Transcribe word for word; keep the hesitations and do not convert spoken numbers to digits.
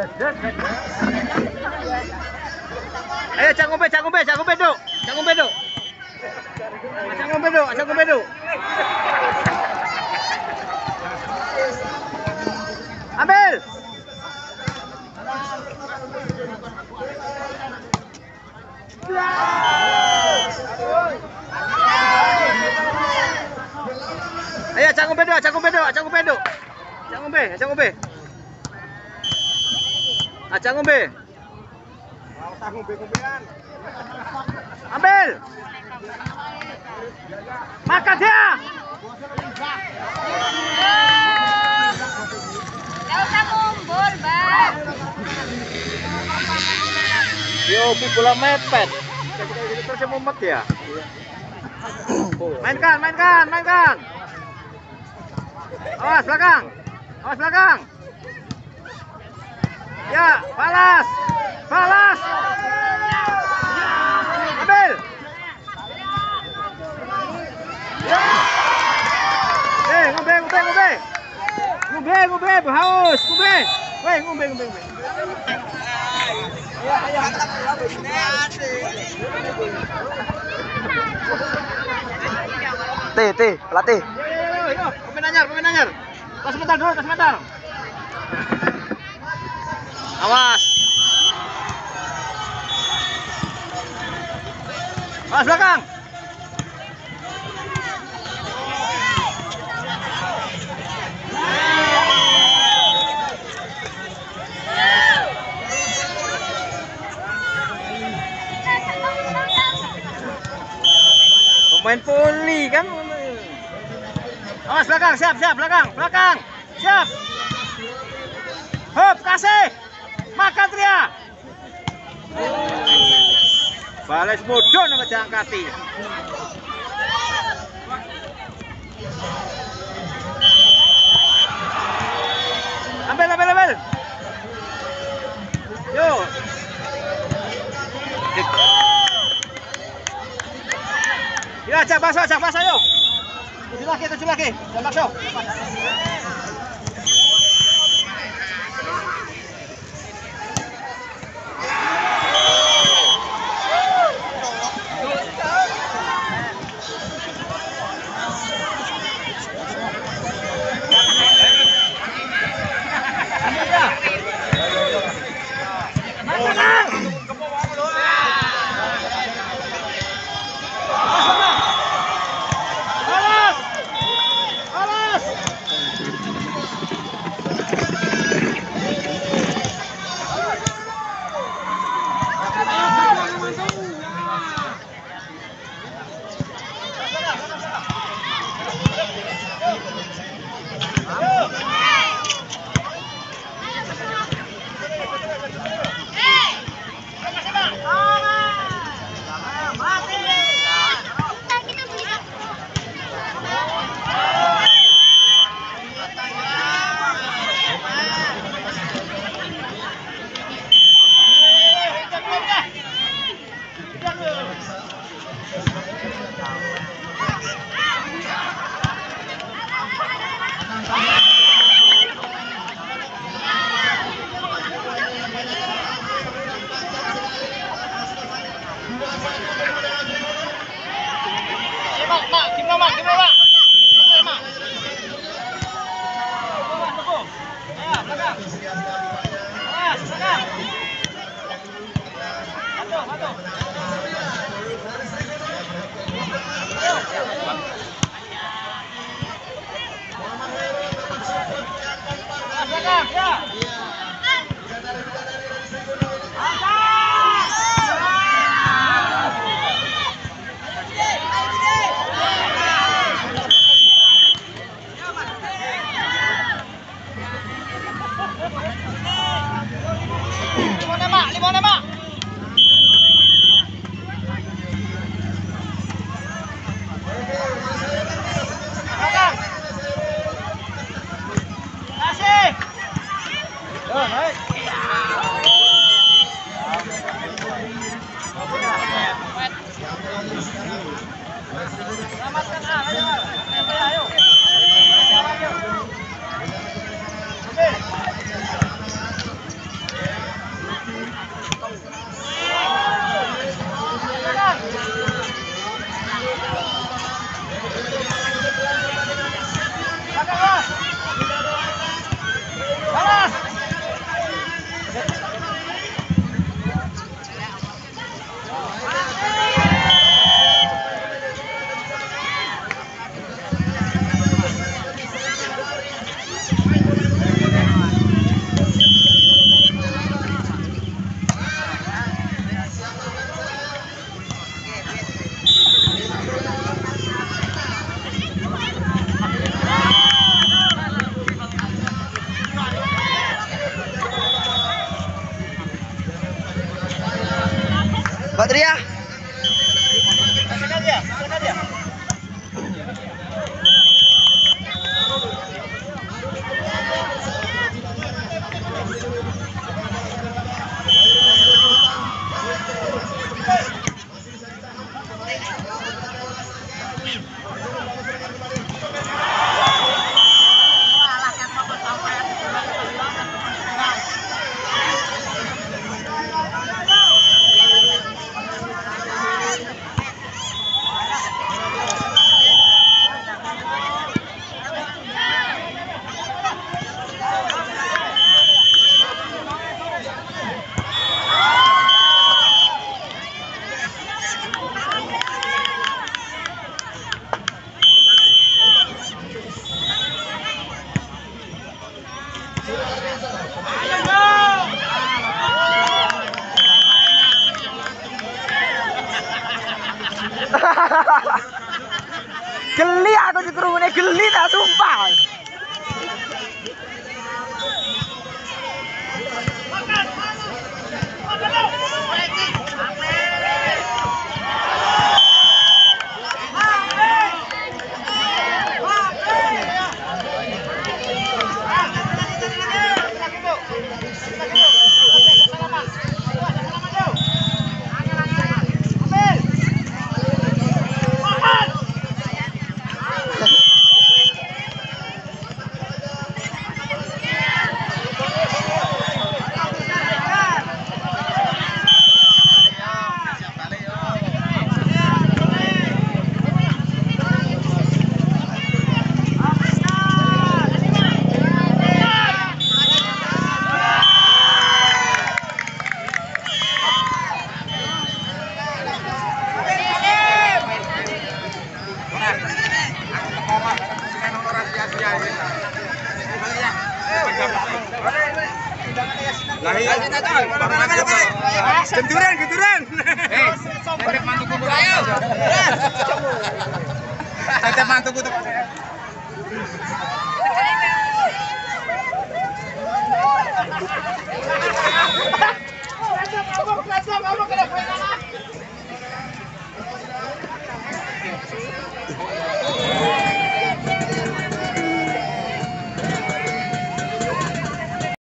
Ayo cak ngombe, cak ngombe, cak ngombe duk. Cak ngombe duk. Cak ngombe duk, cak ngombe duk. Ambil. Ayo cak ngombe duk, cak ngombe duk, cak ngombe duk. Cak ngombe, cak ngombe. Acak ngombe. Ambil. Makan dia. Gak usah ngumpul, Bang. Yo, bola mepet. Terus mumet ya. Mainkan, mainkan, mainkan. Awas belakang. Awas belakang. Ya, balas. Balas. Ambil. Eh, ngombe, ngombe, ngombe. Ngombe, ngombe, haus, ngombe. Weh, ngombe, ngombe, ngombe. Ayo, ayo. Teh, teh, pelatih. Yo, yo, pemain anyar, pemain anyar. Tas sebentar dulu, tas sebentar. Awas. Awas belakang. Pemain poli kan. Awas belakang, siap, siap, belakang, belakang. Siap. Hop, kasih. Makan Tria. Bales mudun sama Jangkati. Ambil, ambil, ambil. Yo. Ya, cak basah, cak basah yo. Tujuh lagi, tujuh lagi. Jangan masuk. Satria. Geli aku dikerumune geli tak sumpah. Genduran, genduran. Eh, tetep mantuku bro ayo. Tetep mantuku tuh.